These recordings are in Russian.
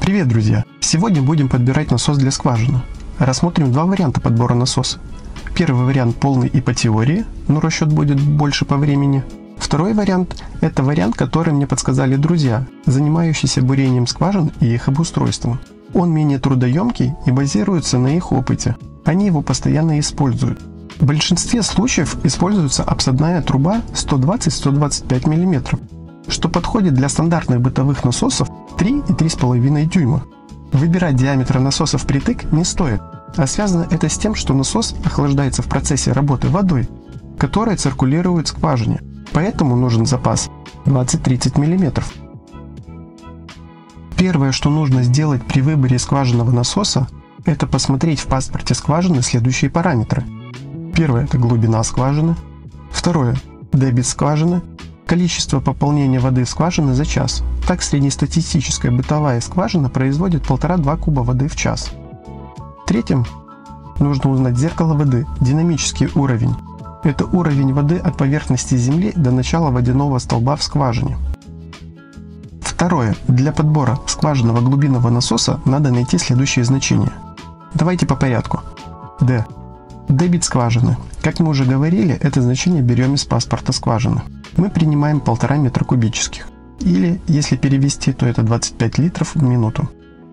Привет, друзья! Сегодня будем подбирать насос для скважины. Рассмотрим два варианта подбора насоса. Первый вариант полный и по теории, но расчет будет больше по времени. Второй вариант – это вариант, который мне подсказали друзья, занимающиеся бурением скважин и их обустройством. Он менее трудоемкий и базируется на их опыте. Они его постоянно используют. В большинстве случаев используется обсадная труба 120-125 мм, что подходит для стандартных бытовых насосов 3 и 3,5 дюйма. Выбирать диаметр насоса впритык не стоит, а связано это с тем, что насос охлаждается в процессе работы водой, которая циркулирует в скважине, поэтому нужен запас 20-30 мм. Первое, что нужно сделать при выборе скважинного насоса, это посмотреть в паспорте скважины следующие параметры. Первое – это глубина скважины. Второе – дебит скважины. Количество пополнения воды в скважины за час. Так среднестатистическая бытовая скважина производит 1,5-2 куба воды в час. Третьим нужно узнать зеркало воды, динамический уровень. Это уровень воды от поверхности земли до начала водяного столба в скважине. Второе. Для подбора скважинного глубинного насоса надо найти следующие значения. Давайте по порядку. D. Дебит скважины. Как мы уже говорили, это значение берем из паспорта скважины. Мы принимаем 1,5 метра кубических. Или, если перевести, то это 25 литров в минуту.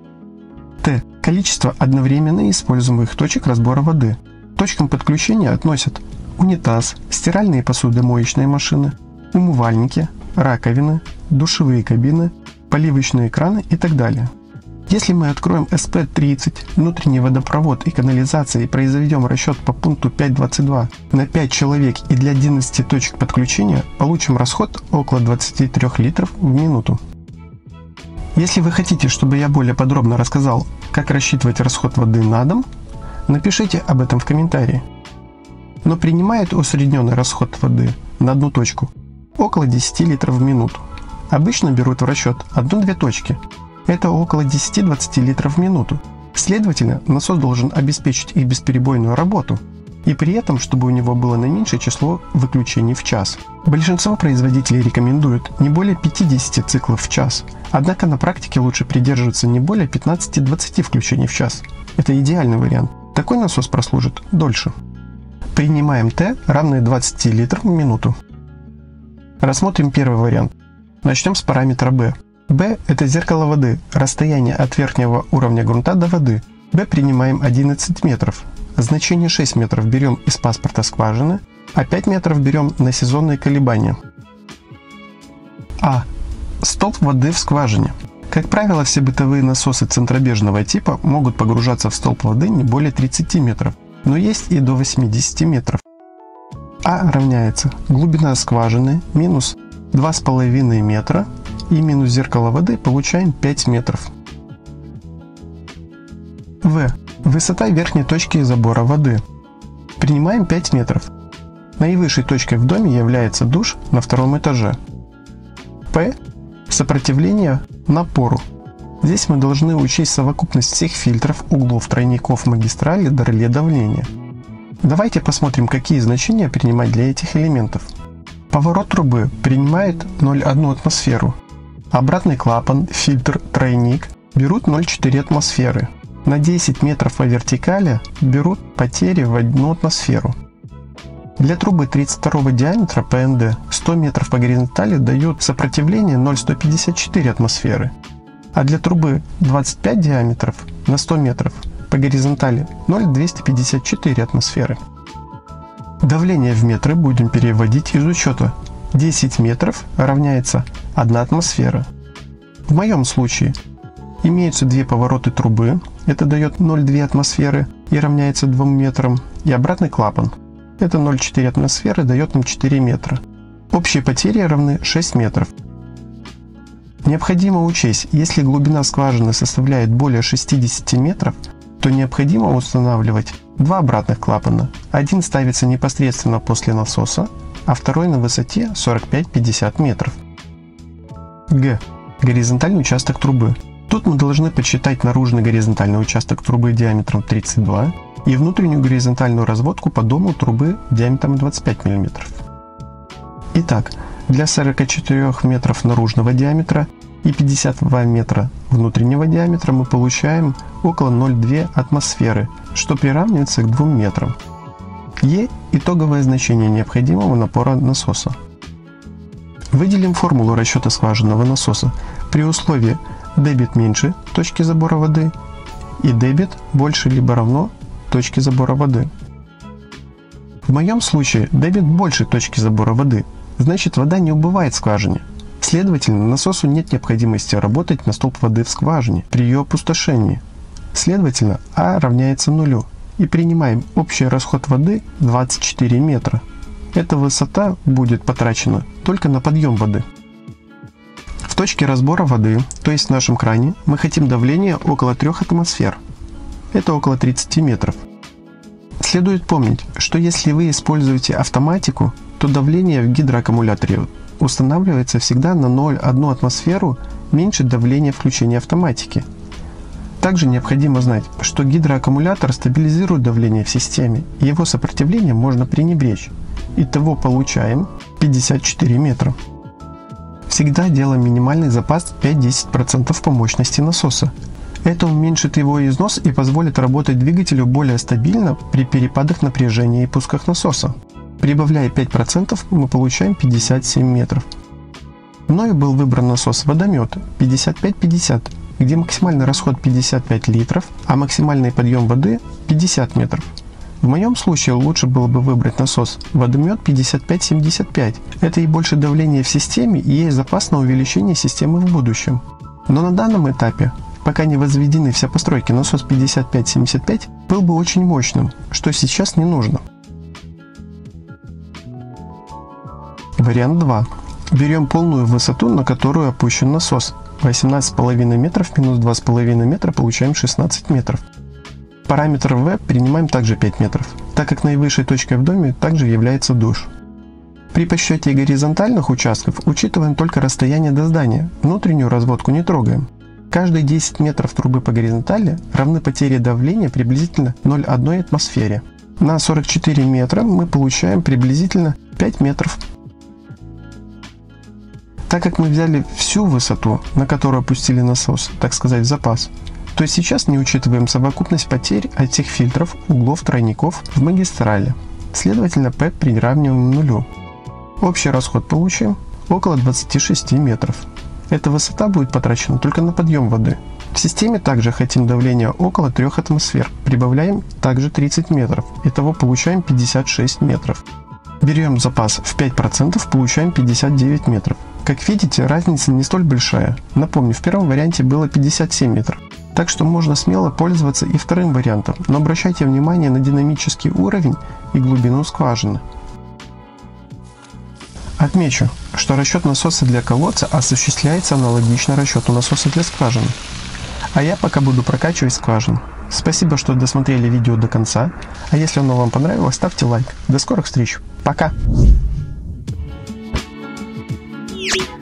Т. Количество одновременно используемых точек разбора воды. К точкам подключения относят унитаз, стиральные и посудомоечные машины, умывальники, раковины, душевые кабины, поливочные краны и так далее. Если мы откроем SP30, внутренний водопровод и канализация, и произведем расчет по пункту 5.22 на 5 человек и для 11 точек подключения, получим расход около 23 литров в минуту. Если вы хотите, чтобы я более подробно рассказал, как рассчитывать расход воды на дом, напишите об этом в комментарии. Но принимает усредненный расход воды на одну точку около 10 литров в минуту. Обычно берут в расчет 1-2 точки. Это около 10-20 литров в минуту. Следовательно, насос должен обеспечить их бесперебойную работу, и при этом, чтобы у него было наименьшее число выключений в час. Большинство производителей рекомендуют не более 50 циклов в час, однако на практике лучше придерживаться не более 15-20 включений в час. Это идеальный вариант. Такой насос прослужит дольше. Принимаем Т, равное 20 литров в минуту. Рассмотрим первый вариант. Начнем с параметра B. B – это зеркало воды, расстояние от верхнего уровня грунта до воды. B принимаем 11 метров. Значение 6 метров берем из паспорта скважины, а 5 метров берем на сезонные колебания. А. Столб воды в скважине. Как правило, все бытовые насосы центробежного типа могут погружаться в столб воды не более 30 метров, но есть и до 80 метров. А равняется глубина скважины минус 2,5 метра и минус зеркало воды получаем 5 метров. В. Высота верхней точки забора воды. Принимаем 5 метров. Наивысшей точкой в доме является душ на втором этаже. П. Сопротивление напору. Здесь мы должны учесть совокупность всех фильтров, углов, тройников, магистрали до реле давления. Давайте посмотрим, какие значения принимать для этих элементов. Поворот трубы принимает 0,1 атмосферу. Обратный клапан, фильтр, тройник берут 0,4 атмосферы. На 10 метров по вертикали берут потери в 1 атмосферу. Для трубы 32 диаметра ПНД 100 метров по горизонтали дают сопротивление 0,154 атмосферы. А для трубы 25 диаметров на 100 метров по горизонтали 0,254 атмосферы. Давление в метры будем переводить из учета. 10 метров равняется 1 атмосфера. В моем случае имеются две повороты трубы, это дает 0,2 атмосферы и равняется 2 метрам, и обратный клапан, это 0,4 атмосферы дает нам 4 метра. Общие потери равны 6 метров. Необходимо учесть, если глубина скважины составляет более 60 метров, то необходимо устанавливать два обратных клапана. Один ставится непосредственно после насоса, а второй на высоте 45-50 метров. Г. Горизонтальный участок трубы. Тут мы должны подсчитать наружный горизонтальный участок трубы диаметром 32 и внутреннюю горизонтальную разводку по дому трубы диаметром 25 мм. Итак, для 44 метров наружного диаметра и 52 метра внутреннего диаметра, мы получаем около 0,2 атмосферы, что приравнивается к 2 метрам. Е – итоговое значение необходимого напора насоса. Выделим формулу расчета скважинного насоса при условии дебит меньше точки забора воды и дебит больше либо равно точке забора воды. В моем случае дебит больше точки забора воды, значит вода не убывает в скважине. Следовательно, насосу нет необходимости работать на столб воды в скважине при ее опустошении. Следовательно, А равняется нулю. И принимаем общий расход воды 24 метра. Эта высота будет потрачена только на подъем воды. В точке разбора воды, то есть в нашем кране, мы хотим давление около 3 атмосфер. Это около 30 метров. Следует помнить, что если вы используете автоматику, то давление в гидроаккумуляторе устанавливается всегда на 0,1 атмосферу меньше давления включения автоматики. Также необходимо знать, что гидроаккумулятор стабилизирует давление в системе, и его сопротивление можно пренебречь. Итого получаем 54 метра. Всегда делаем минимальный запас 5-10% по мощности насоса. Это уменьшит его износ и позволит работать двигателю более стабильно при перепадах напряжения и пусках насоса. Прибавляя 5%, мы получаем 57 метров. Мною был выбран насос водомет 55-50, где максимальный расход 55 литров, а максимальный подъем воды 50 метров. В моем случае лучше было бы выбрать насос водомет 55-75. Это и больше давления в системе, и есть запас на увеличение системы в будущем. Но на данном этапе, пока не возведены все постройки, насос 55-75 был бы очень мощным, что сейчас не нужно. Вариант 2. Берем полную высоту, на которую опущен насос. 18,5 метров минус 2,5 метра получаем 16 метров. Параметр V принимаем также 5 метров, так как наивысшей точкой в доме также является душ. При подсчете горизонтальных участков учитываем только расстояние до здания, внутреннюю разводку не трогаем. Каждые 10 метров трубы по горизонтали равны потере давления приблизительно 0,1 атмосфере. На 44 метра мы получаем приблизительно 5 метров. Так как мы взяли всю высоту, на которую опустили насос, так сказать, в запас, то сейчас не учитываем совокупность потерь от всех фильтров, углов, тройников в магистрали. Следовательно, P приравниваем к нулю. Общий расход получим около 26 метров. Эта высота будет потрачена только на подъем воды. В системе также хотим давление около 3 атмосфер. Прибавляем также 30 метров. Итого получаем 56 метров. Берем запас в 5%, получаем 59 метров. Как видите, разница не столь большая. Напомню, в первом варианте было 57 метров. Так что можно смело пользоваться и вторым вариантом, но обращайте внимание на динамический уровень и глубину скважины. Отмечу, что расчет насоса для колодца осуществляется аналогично расчету насоса для скважины. А я пока буду прокачивать скважину. Спасибо, что досмотрели видео до конца, а если оно вам понравилось, ставьте лайк. До скорых встреч. Пока!